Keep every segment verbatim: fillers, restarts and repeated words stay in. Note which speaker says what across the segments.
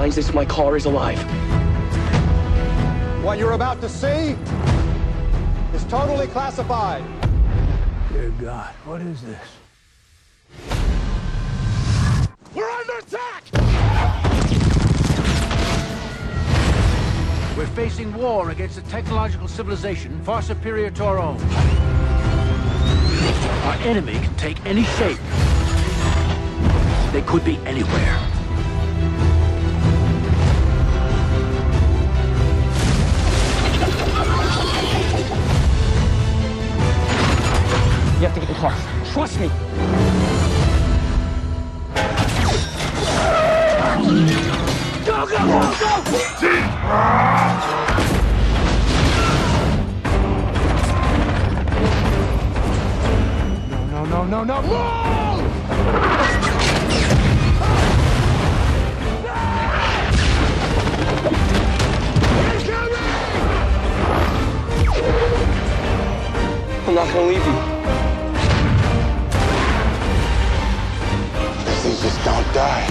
Speaker 1: finds this, my car is alive.
Speaker 2: What you're about to see is totally classified.
Speaker 3: Dear God, what is this?
Speaker 2: We're under attack!
Speaker 3: We're facing war against a technological civilization far superior to our own. Our enemy can take any shape. They could be anywhere.
Speaker 1: You have to get the car. Trust me. Go, go, go, go!
Speaker 2: No, no, no, no, no!
Speaker 1: I'm not gonna leave you.
Speaker 4: They just don't die.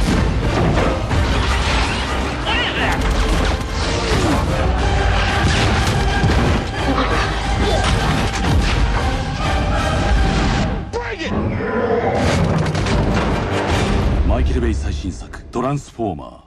Speaker 2: Bring it!
Speaker 5: マイケル・ベイ最新作「トランスフォーマー」